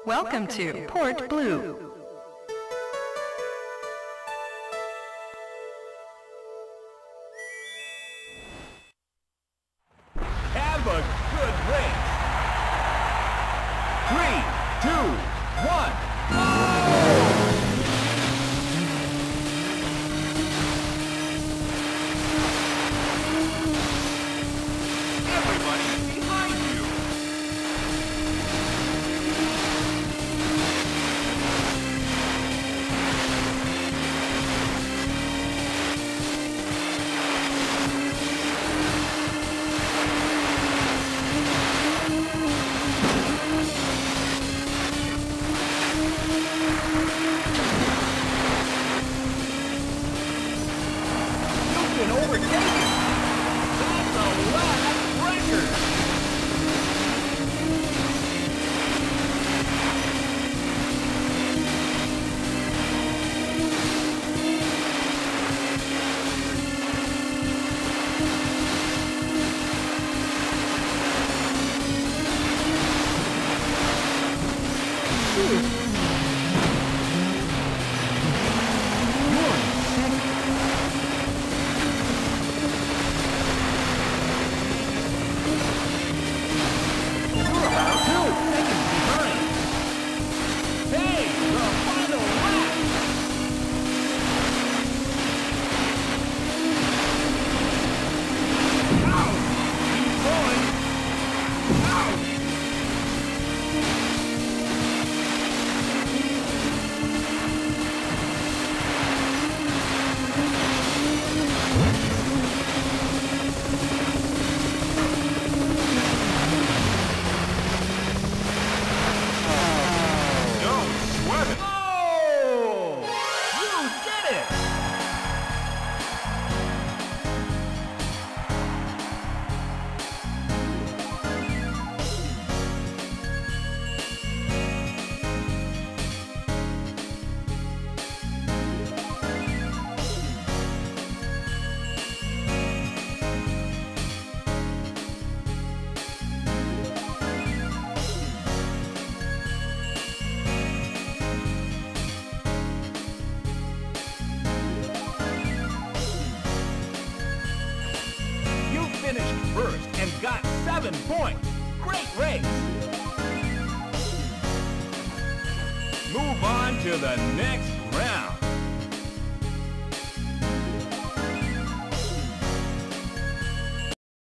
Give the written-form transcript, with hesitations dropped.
Welcome to Port Blue. Have a good race. 3, 2, 1. Oh! Everybody behind you. You've been overtaken. That's a lap record. You're about 2 seconds behind. Hey, the final lap. Ouch! Keep going. Ouch! Don't sweat it. Oh! You did it! You finished first and got 7 points. Great race. Move on to the next round.